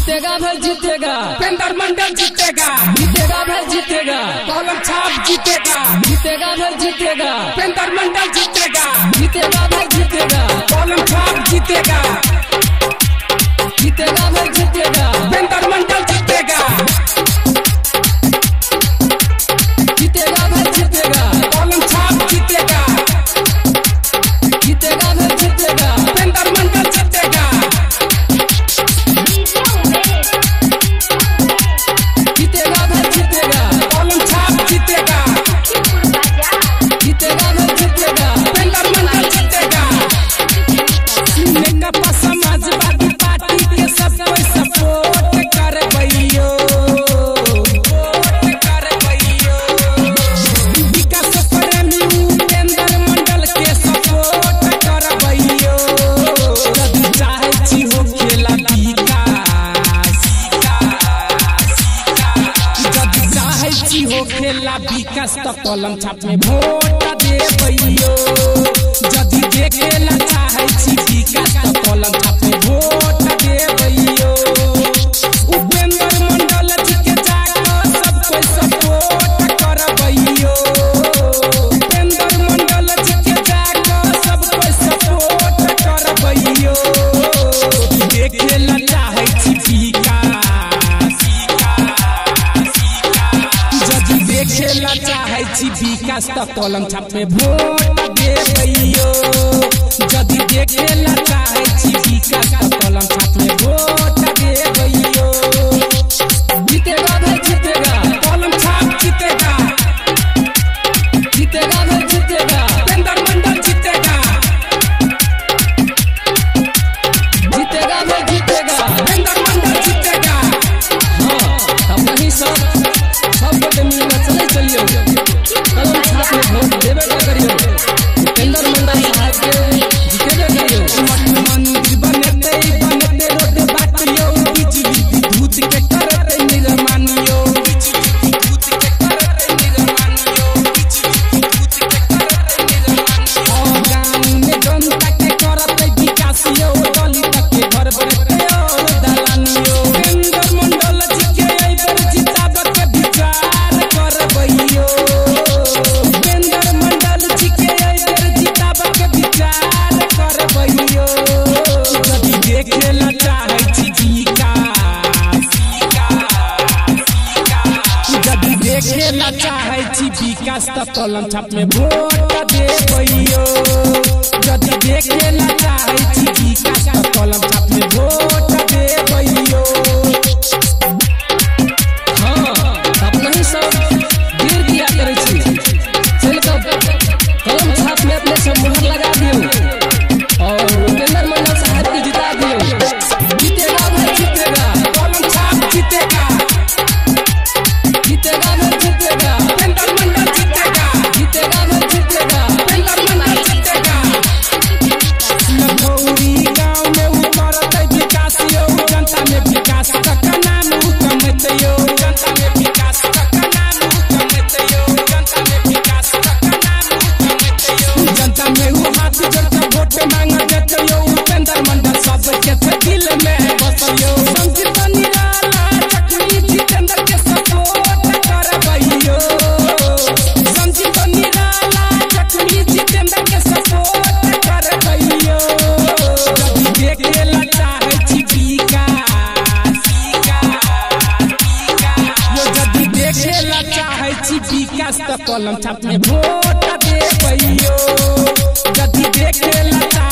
जीतेगा भाई जीतेगा, उपेंद्र मंडल जीतेगा, जीतेगा भाई जीतेगा, कॉलम छाप जीतेगा, जीतेगा भाई जीतेगा, उपेंद्र मंडल जीतेगा, जीतेगा भाई जीतेगा, कॉलम छाप जीतेगा, जीतेगा भाई जीतेगा, उपेंद्र मंडल जीतेगा, जीतेगा भाई जीतेगा, कॉलम छाप जीतेगा, जीतेगा भाई जीतेगा, उपेंद्र मंडल जीतेगा, जीतेगा भाई जीतेगा, कॉलम छाप जीतेगा, जीतेगा भाई जीतेगा, उपेंद्र मंडल जीतेगा। नेकपा समाजवादी पार्टी के सब कोई सपोर्ट करबैयो, वोट करबैयो। विकास प्रेमी उपेंद्र मंडल के सपोर्ट करबैयो। जब चाहे छी हो खेला विकास, जब चाहे छी हो खेला विकास तो कलम छाप में वोट देबैयो। जदि देखेला चाहे छी विकास तो कलम छाप में वोट देबैयो। उपेंद्र मंडल जी के जाकर सब कोई सपोर्ट करबैयो। उपेंद्र मंडल जी के जाकर सब कोई सपोर्ट करबैयो। देखेला चाहे छी विकास, जदि देखेला चाहे छी विकास तो कलम छाप में वोट देबैयो। जदि देखेला चाहे छी विकास तो कलम छाप में वोट देबैयो। जीतेगा भाई जीतेगा, कलम छाप जीतेगा, जीतेगा भाई जीतेगा, उपेंद्र मंडल जीतेगा, जीतेगा भाई जीतेगा, उपेंद्र मंडल जीतेगा। हाँ तब नहीं सब वोट मिलना चले चलियो, कलम छाप में वोट देवे का करियो, उपेंद्र मंडल साहब के जीतेबे करियो। मनुष्य बनते रोड बाटियो, बिजली विद्युत के करते निर्माणियो, बिजली विद्युत के करते निर्माणियो, बिजली विद्युत के करते निर्माणियो। गाँव में जनता के करते विकासियो, दलित के घर बनते और दलानियो। उपेंद्र मंडल जी के एहि बेर जिताब के विचार करबैयो। उपेंद्र मंडल जी के एहि बेर जिताब के विचार करबैयो। जदि देखेला चाहे छी विकास, जदि देखेला चाहे छी विकास तो कलम छाप में वोट देबैयो। जदि देखेला चाहे छी विकास तो कलम छाप में वोट देबैयो। हाँ तब नहीं सब गिर दिया करे छी, चल कलम छाप में अपने सब मुहर लगा दियो और उपेंद्र मंडल साहब को जिता दियो। जीतेगा भाई जीतेगा, कलम छाप जीतेगा, जीतेगा भाई जीतेगा, उपेंद्र मंडल जीतेगा, जीतेगा भाई जीतेगा, उपेंद्र मंडल जीतेगा। लखौरी गाँव में उमरते विकास यो, जनता में विकास का नाम कमैतयो, जनता में विकास का नाम कमैतयो, जनता में विकास का नाम कमैतयो। जनता में वो हाथ जोड़ के वोट मांग देतयो। उपेंद्र मंडल सबके दिल में बसयो। संजीत निराला जखनी जितेंद्र के सपोर्ट करबैयो। संजीत निराला जखनी जितेंद्र के सपोर्ट करबैयो। जदि देखेला चाहे छी विकास, जदि देखेला चाहे छी विकास तो कलम छाप में वोट देबैयो। जदि देखेला